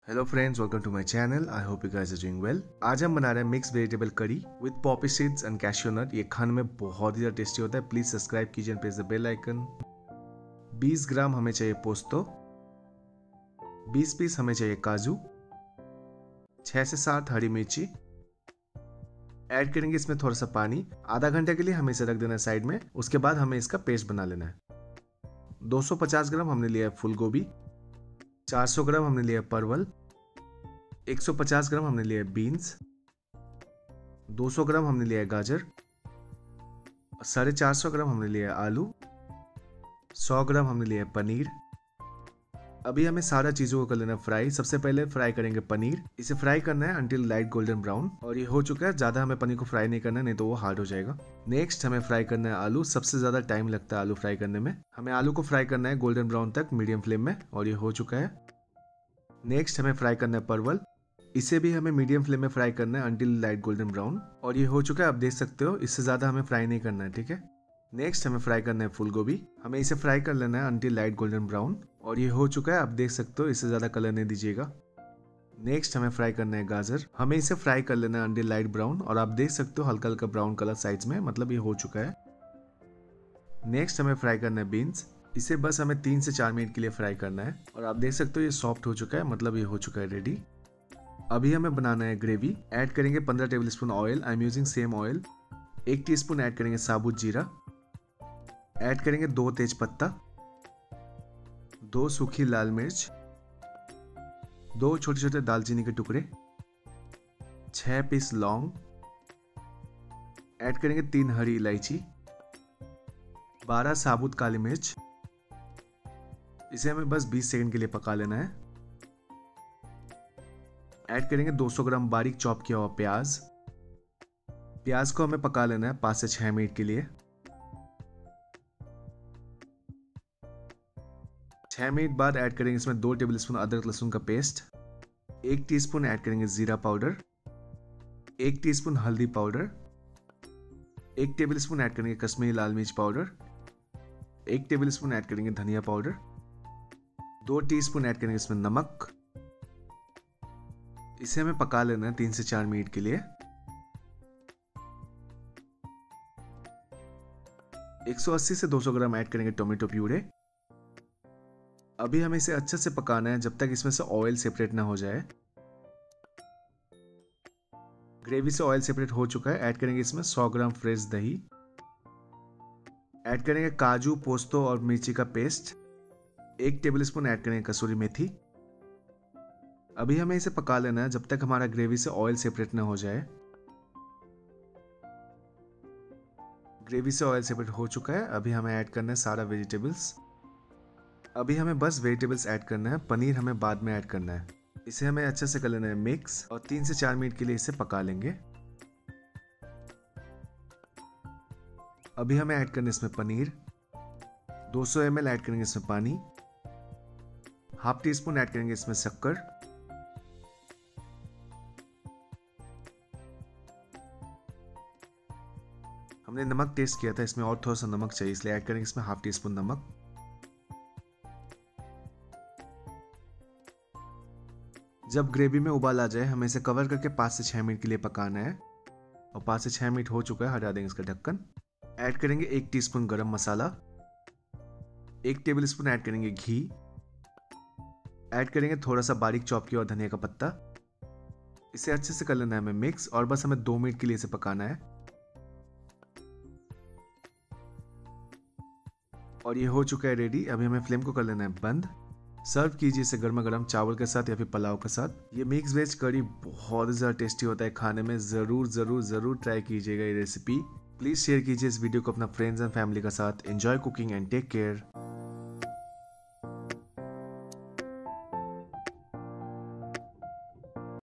Hello friends, welcome to my channel. I hope you guys are doing well. आज हम बना रहे हैं mix vegetable curry with poppy seeds and cashew nut. ये खाने में बहुत ही ज़्यादा टेस्टी होता है। प्लीज सब्सक्राइब कीजिए and press the bell icon. 20 gram हमें चाहिए पोस्तो, 20 पीस हमें चाहिए काजू, 6 से 7 हरी मिर्ची। ऐड करेंगे इसमें थोड़ा सा पानी। आधा घंटे के लिए हमें इसे रख देना है साइड में। उसके बाद हमें इसका पेस्ट बना लेना है। 250 ग्राम हमने लिया है फूल गोभी, 400 ग्राम हमने लिया है परवल, 150 ग्राम हमने लिया है बीन्स, 200 ग्राम हमने लिया है गाजर, 450 ग्राम हमने लिया है आलू, 100 ग्राम हमने लिया है पनीर। अभी हमें सारा चीज़ों को कर लेना फ्राई। सबसे पहले फ्राई करेंगे पनीर। इसे फ्राई करना है अंटिल लाइट गोल्डन ब्राउन। और ये हो चुका है। ज़्यादा हमें पनीर को फ्राई नहीं करना है, नहीं तो वो हार्ड हो जाएगा। नेक्स्ट हमें फ्राई करना है आलू। सबसे ज़्यादा टाइम लगता है आलू फ्राई करने में। हमें आलू को फ्राई करना है गोल्डन ब्राउन तक मीडियम फ्लेम में, और ये हो चुका है। नेक्स्ट हमें फ्राई करना है परवल। इसे भी हमें मीडियम फ्लेम में फ्राई करना है अंटिल लाइट गोल्डन ब्राउन, और ये हो चुका है। आप देख सकते हो, इससे ज़्यादा हमें फ्राई नहीं करना है, ठीक है। नेक्स्ट हमें फ्राई करना है फूल गोभी। हमें इसे फ्राई कर लेना है अंटिल लाइट गोल्डन ब्राउन, और ये हो चुका है। आप देख सकते हो, इससे ज़्यादा कलर नहीं दीजिएगा। नेक्स्ट हमें फ्राई करना है गाजर। हमें इसे फ्राई कर लेना है अंटिल लाइट ब्राउन, और आप देख सकते हो हल्का हल्का ब्राउन कलर साइड्स में, मतलब ये हो चुका है। नेक्स्ट हमें फ्राई करना है बीन्स। इसे बस हमें 3 से 4 मिनट के लिए फ्राई करना है, और आप देख सकते हो ये सॉफ्ट हो चुका है, मतलब ये हो चुका है रेडी। अभी हमें बनाना है ग्रेवी। ऐड करेंगे 15 tablespoon oil. I am using same oil. 1 teaspoon add करेंगे साबुत जीरा। ऐड करेंगे 2 तेज पत्ता, 2 सूखी लाल मिर्च, 2 छोटे छोटे दालचीनी के टुकड़े, 6 पीस लौंग। ऐड करेंगे 3 हरी इलायची, 12 साबुत काली मिर्च। इसे हमें बस 20 सेकंड के लिए पका लेना है। ऐड करेंगे 200 ग्राम बारीक चॉप किया हुआ प्याज। प्याज को हमें पका लेना है 5 से 6 मिनट के लिए। 6 मिनट बाद ऐड करेंगे इसमें 2 टेबलस्पून अदरक लहसुन का पेस्ट, 1 टीस्पून ऐड करेंगे जीरा पाउडर, 1 टीस्पून हल्दी पाउडर, 1 टेबलस्पून ऐड करेंगे कश्मीरी लाल मिर्च पाउडर, 1 टेबलस्पून ऐड करेंगे धनिया पाउडर, 2 टीस्पून ऐड करेंगे इसमें नमक। इसे हमें पका लेना है 3 से 4 मिनट के लिए। 180 से 200 ग्राम ऐड करेंगे टोमेटो प्यूरे। अभी हमें इसे अच्छे से पकाना है जब तक इसमें से ऑयल सेपरेट ना हो जाए। ग्रेवी से ऑयल सेपरेट हो चुका है। ऐड करेंगे इसमें 100 ग्राम फ्रेश दही। ऐड करेंगे काजू, पोस्तो और मिर्ची का पेस्ट। 1 टेबलस्पून ऐड करेंगे कसूरी मेथी। अभी हमें इसे पका लेना है जब तक हमारा ग्रेवी से ऑयल सेपरेट ना हो जाए। ग्रेवी से ऑयल सेपरेट हो चुका है। अभी हमें ऐड करना है सारा वेजिटेबल्स। अभी हमें बस वेजिटेबल्स ऐड करना है। पनीर हमें बाद में ऐड करना है। इसे हमें अच्छे से कर लेना है मिक्स, और 3 से 4 मिनट के लिए इसे पका लेंगे। अभी हमें ऐड करना है इसमें पनीर। 200 ml ऐड करेंगे इसमें पानी। हाफ टी स्पून ऐड करेंगे इसमें शक्कर। हमने नमक टेस्ट किया था, इसमें और थोड़ा सा नमक चाहिए, इसलिए ऐड करेंगे इसमें हाफ टी स्पून नमक। जब ग्रेवी में उबाल आ जाए, हमें इसे कवर करके 5 से 6 मिनट के लिए पकाना है, और 5 से 6 मिनट हो चुका है। हटा देंगे इसका ढक्कन। ऐड करेंगे 1 टीस्पून गरम मसाला, 1 टेबलस्पून ऐड करेंगे घी। ऐड करेंगे थोड़ा सा बारीक चॉप किया हुआ धनिया का पत्ता। इसे अच्छे से कर लेना है हमें मिक्स, और बस हमें 2 मिनट के लिए इसे पकाना है। और ये हो चुका है रेडी। अभी हमें फ्लेम को कर लेना है बंद। सर्व कीजिए इसे गर्मा गर्म चावल के साथ या फिर पुलाव के साथ। ये मिक्स वेज करी बहुत ज़्यादा टेस्टी होता है खाने में। ज़रूर ज़रूर ज़रूर ट्राई कीजिएगा ये रेसिपी। प्लीज़ शेयर कीजिए इस वीडियो को अपना फ्रेंड्स एंड फैमिली के साथ। Enjoy cooking and take care.